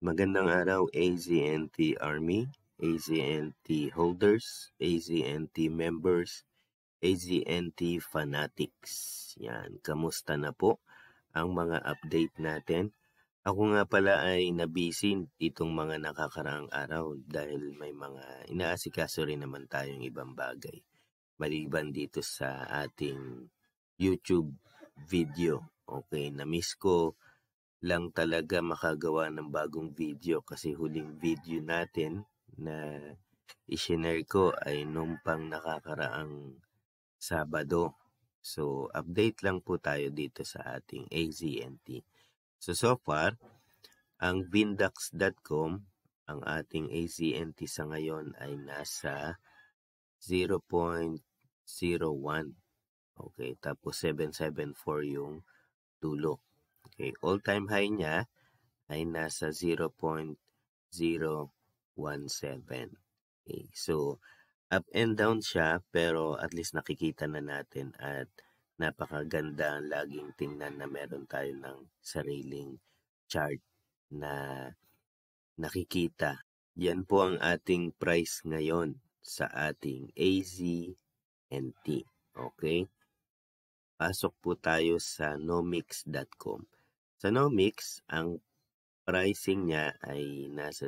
Magandang araw AZNT Army, AZNT holders, AZNT members, AZNT fanatics. Yan, kamusta na po ang mga update natin? Ako nga pala ay nabisi itong mga nakakaraang araw dahil may mga inaasikaso rin naman tayong ibang bagay. Maliban dito sa ating YouTube video. Okay, na-miss ko lang talaga makagawa ng bagong video kasi huling video natin na i-share ko ay nung pang nakakaraang Sabado. So, update lang po tayo dito sa ating AZNT. So far, ang Vindax.com, ang ating AZNT sa ngayon ay nasa 0.01. Okay, tapos 774 yung dulo. Okay, all-time high niya ay nasa 0.017. Okay, so up and down siya pero at least nakikita na natin at napakaganda laging tingnan na meron tayo ng sariling chart na nakikita. Yan po ang ating price ngayon sa ating AZNT. Okay? Pasok po tayo sa nomics.com. Sa Nomics, ang pricing niya ay nasa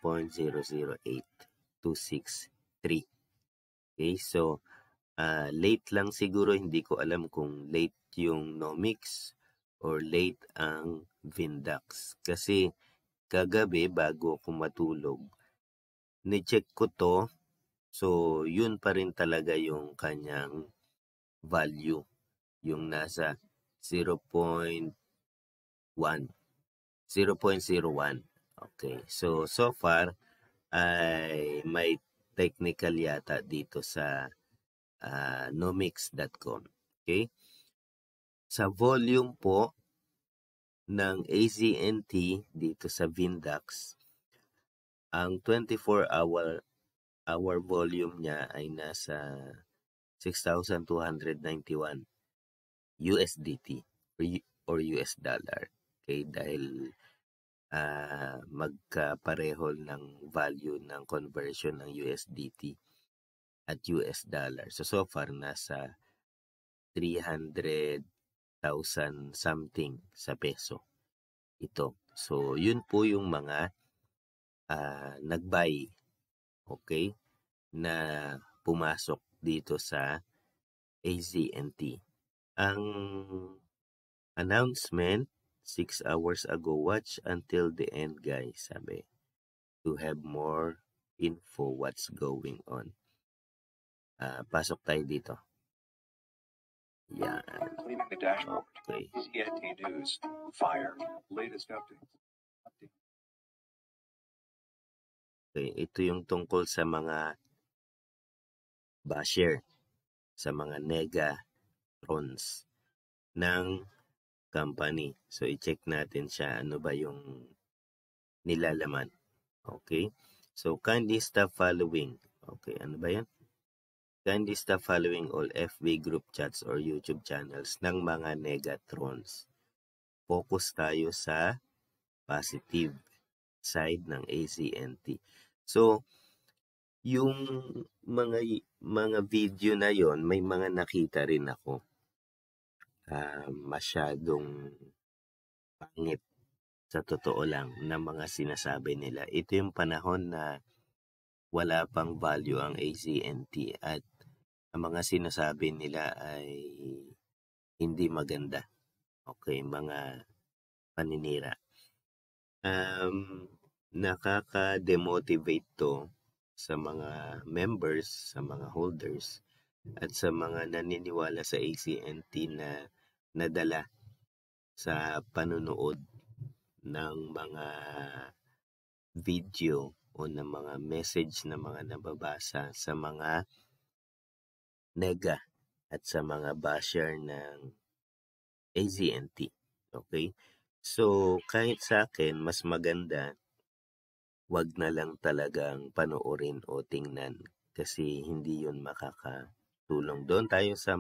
0.008263. Okay, so late lang siguro, hindi ko alam kung late yung Nomics or late ang Vindax. Kasi kagabi bago ako matulog, ni-check ko to, so yun pa rin talaga yung kanyang value, yung nasa 0.1. 0.01. Okay. So far, ay may technical yata dito sa nomics.com. Okay? Sa volume po ng AZNT dito sa Vindax, ang 24-hour volume niya ay nasa 6,291 USDT or US dollar. Okay, dahil magkapareho ng value ng conversion ng USDT at US dollar. So far, nasa 300,000 something sa peso ito. So, yun po yung mga nag-buy, okay, na pumasok dito sa AZNT. Ang announcement 6 hours ago, watch until the end guys, sabi, to have more info what's going on. Pasok tayo dito. Yan. Cleaning the dashboard. Okay. AZNT News. Fire. Latest updates. Okay, ito yung tungkol sa mga basher, sa mga negatrons ng company. So, i-check natin siya, ano ba yung nilalaman. Okay? So, kindly stop following. Okay, ano ba yan? Kindly stop following all FB group chats or YouTube channels ng mga negatrons. Focus tayo sa positive side ng AZNT. So, yung mga video na yon, may mga nakita rin ako. Masyadong pangit sa totoo lang na mga sinasabi nila. Ito yung panahon na wala pang value ang AZNT at ang mga sinasabi nila ay hindi maganda. Okay, mga paninira. Nakaka-demotivate to sa mga members, sa mga holders, at sa mga naniniwala sa AZNT na nadala sa panunood ng mga video o ng mga message na mga nababasa sa mga nega at sa mga basher ng AZNT. Okay? So, kahit sa akin, mas maganda, wag na lang talagang panoorin o tingnan kasi hindi yun makakatulong. Doon tayo sa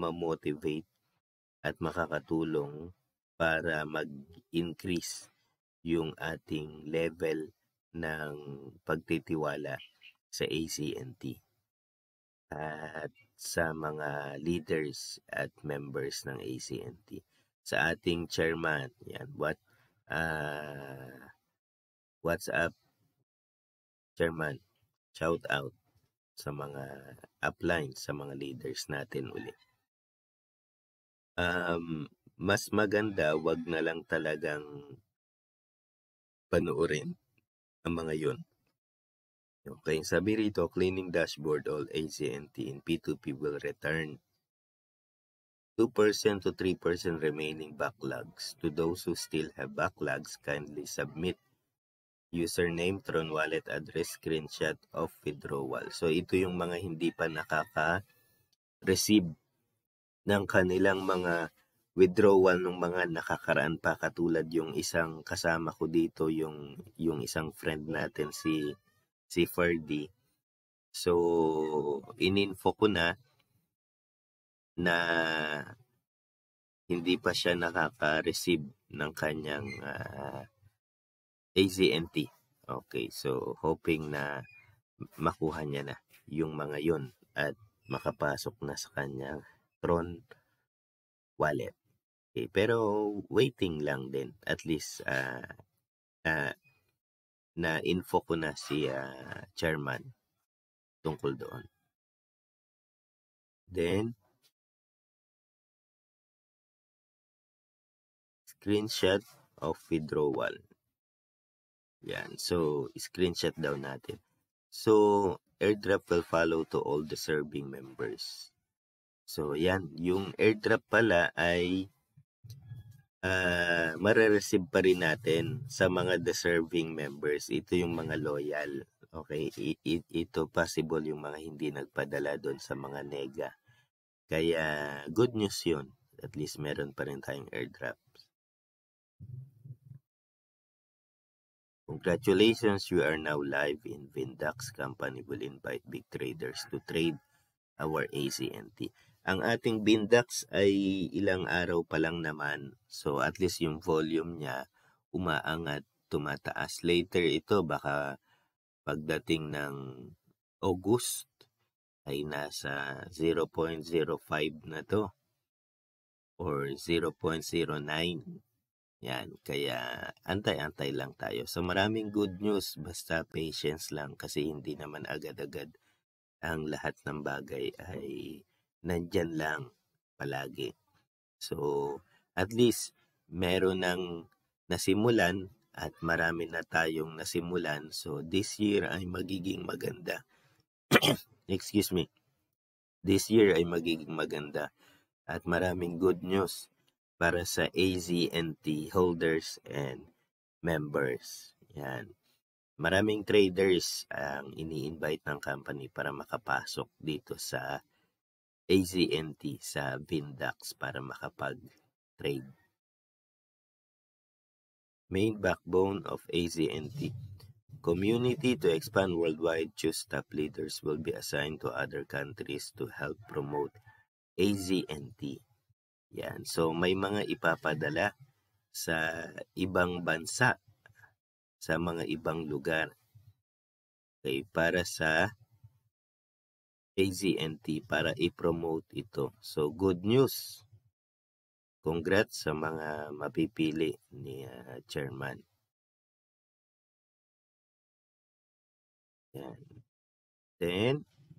mamamotivate at makakatulong para mag-increase yung ating level ng pagtitiwala sa AZNT at sa mga leaders at members ng AZNT. Sa ating chairman, yan, what's up, chairman? Shout out sa mga upline, sa mga leaders natin uli. Mas maganda, wag na lang talagang panoorin ang mga yun. Okay, sabi rito, cleaning dashboard, all AZNT in P2P will return 2% to 3% remaining backlogs. To those who still have backlogs, kindly submit username, Tron wallet address, screenshot of withdrawal. So ito yung mga hindi pa nakaka-receive ng kanilang mga withdrawal ng mga nakakaraan pa, katulad yung isang kasama ko dito, yung isang friend natin si Ferdy. So ininfo ko na hindi pa siya nakaka-receive ng kanyang AZNT. Okay, so hoping na makuha niya na yung mga yun at makapasok na sa kanyang Tron wallet. Okay, pero waiting lang din. At least na info ko na si chairman tungkol doon. Then, screenshot of withdrawal. Yan. So, screenshot daw natin. So, airdrop will follow to all deserving members. So, yan. Yung airdrop pala ay mare-receive pa rin natin sa mga deserving members. Ito yung mga loyal. Okay? Ito possible yung mga hindi nagpadala doon sa mga nega. Kaya, good news yun. At least meron pa rin tayong airdrop. Congratulations, you are now live in Vindax. Company will invite big traders to trade our AZNT. Ang ating Vindax ay ilang araw pa lang naman. So at least yung volume niya umaangat, tumataas. Later ito baka pagdating ng August ay nasa 0.05 na to or 0.09. Yan, kaya antay-antay lang tayo. So maraming good news, basta patience lang kasi hindi naman agad-agad ang lahat ng bagay ay nandyan lang palagi. So at least meron ng nasimulan at marami na tayong nasimulan. So this year ay magiging maganda. Excuse me. This year ay magiging maganda at maraming good news para sa AZNT holders and members. Yan. Maraming traders ang ini-invite ng company para makapasok dito sa AZNT, sa Vindax para makapag-trade. Main backbone of AZNT. Community to expand worldwide, choose top leaders will be assigned to other countries to help promote AZNT. Yan. So may mga ipapadala sa ibang bansa, sa mga ibang lugar. Okay, para sa AZNT, para i-promote ito. So good news. Congrats sa mga mapipili ni chairman. Yan. Then,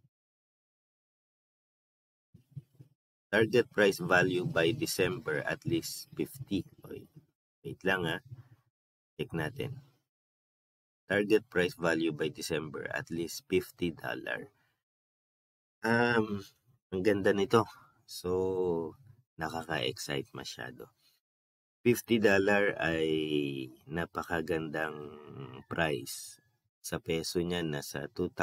target price value by December at least 50. Okay. Wait lang check natin. Target price value by December at least $50. Ang ganda nito. So, nakaka-excite masyado. $50 ay napakagandang price. Sa peso niya, nasa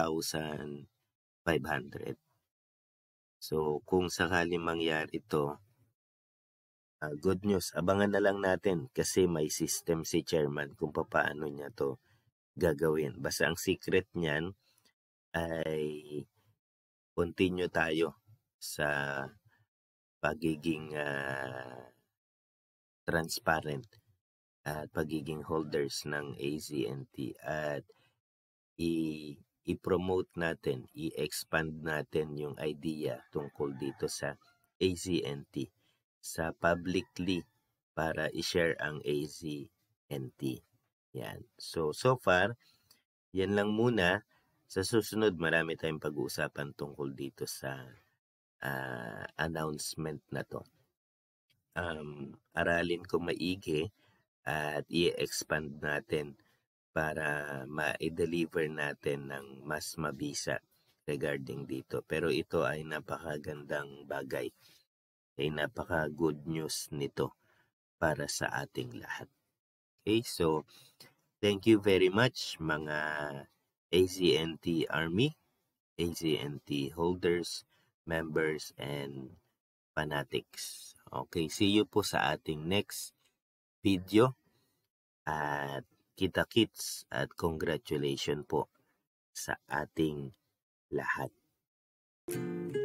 2,500. So, kung sakali mangyari ito, good news. Abangan na lang natin kasi may system si chairman kung paano niya to gagawin. Basta ang secret niyan ay continue tayo sa pagiging transparent at pagiging holders ng AZNT at i-promote natin, i-expand natin yung idea tungkol dito sa AZNT sa publicly para i-share ang AZNT. Yan. So far, yan lang muna. Sa susunod, marami tayong pag-uusapan tungkol dito sa announcement na to. Aralin ko maigi at i-expand natin para ma-deliver natin ng mas mabisa regarding dito. Pero ito ay napakagandang bagay. Ay napaka-good news nito para sa ating lahat. Okay, so thank you very much mga AZNT Army, AZNT holders, members, and fanatics. Okay, see you po sa ating next video at kita-kits at congratulations po sa ating lahat.